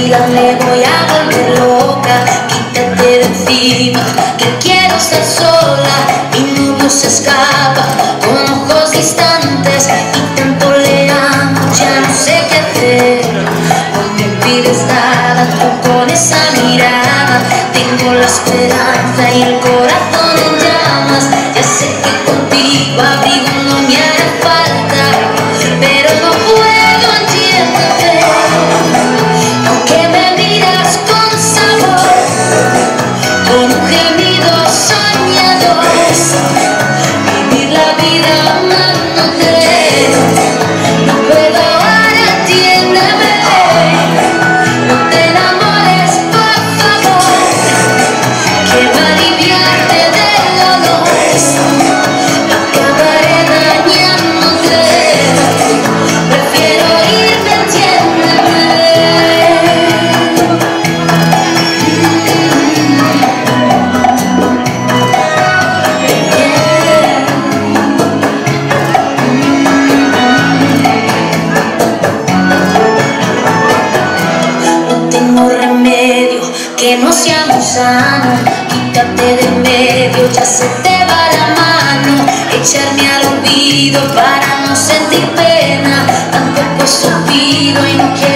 digan me voy a volver loca. Quítate de encima, que quiero estar sola. Mi novio se escapa con ojos distantes y tanto le amo, ya no sé qué hacer. No me pides nada, tú con esa mirada. Tengo la esperanza y el corazón en llamas. Ya sé que contigo abrigo no me hará falta, pero no puedo, entiéndete. Aunque me miras con sabor, con un gemido soñador, vivir la vida amándote. No puedo ahora, entiéndeme. No te enamores, por favor, quiero aliviarte del dolor. Acabaré dañándote, prefiero irme, entiéndeme. No tengo remedio que no sea muy sano. Quítate de medio, ya se te va la mano. Echarme al olvido para no sentir pena. Tampoco es olvido y no quiero